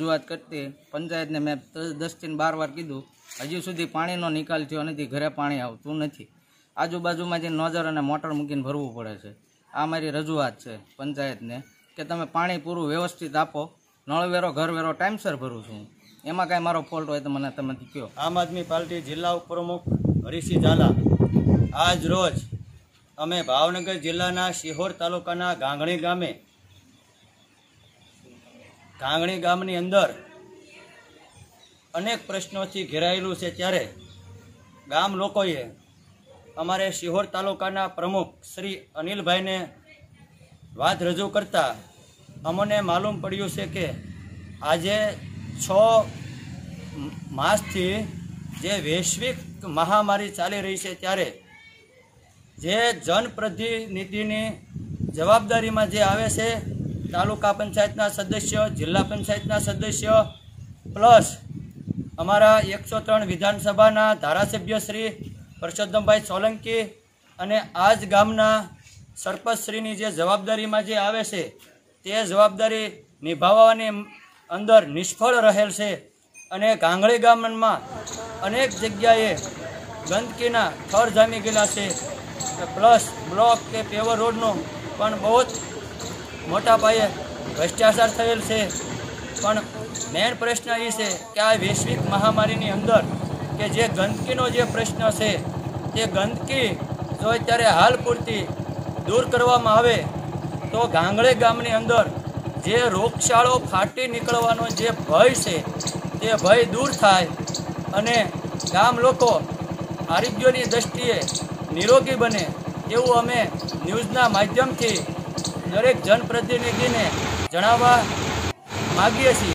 रजूआत करती पंचायत ने मैं 10 થી 12 વાર कीधुं हजी सुधी पाणीनो निकाल थयो नथी, घरे पाणी आवतुं नथी। आजूबाजुमां जे नोजर अने मोटर मूकीने भरवुं पड़े छे। आ मारी रजूआत छे पंचायत ने के तमे पाणी पूरुं व्यवस्थित आपो। नळवेरो घरवेरो टाइमसर भरूं छुं, एमां कांई मारो फॉल्ट होय तो मने तमे कहो। आम आदमी पार्टी जिला उपप्रमुख हरीसिंह झाला आज रोज अमे भावनगर जिल्लाना शिहोर तालुकाना गांगणी गामनी अंदर अनेक प्रश्नोथी घेरायेलुं छे, त्यारे गाम लोकोए अमारे शिहोर तालुकाना प्रमुख श्री अनिलभाई ने बात रजू करता अमने मालूम पड्युं छे के आजे 6 मासथी जे वैश्विक महामारी चाली रही है, त्यारे जे जनप्रतिनिधिनी जवाबदारीमां जे आवे छे तालुका पंचायतना सदस्य, जिला पंचायतना सदस्य प्लस अमारा 103 विधानसभाना धारासभ्य श्री परसोत्तमभाई सोलंकी अने आज गामना सरपंचश्रीनी जे जवाबदारीमां जे आवे छे ते जवाबदारी निभाववानी अंदर निष्फळ रहेल छे अने गांगणी गाममां अनेक जग्याए गंदकीना थर जामी गेला छे। प्लस ब्लॉक के पेवर रोडनो पण बहुत मोटा पाये भ्रष्टाचार थयेल छे। पण मेन प्रश्न ए छे कि आ वैश्विक महामारीनी अंदर के जे गंदकीनो जे प्रश्न छे ते गंदकी जो अत्यारे हाल पूरती दूर करवामां आवे तो गांगणी गामनी अंदर जे रोगचाळो फाटी निकळवानो जे भय छे ते भय दूर थाय अने गाम लोको आरोग्यनी दृष्टिए निरोगी बने एवं अमे न्यूज़ना माध्यमथी दरेक जनप्रतिनिधिने जणाववा मागीए छीए।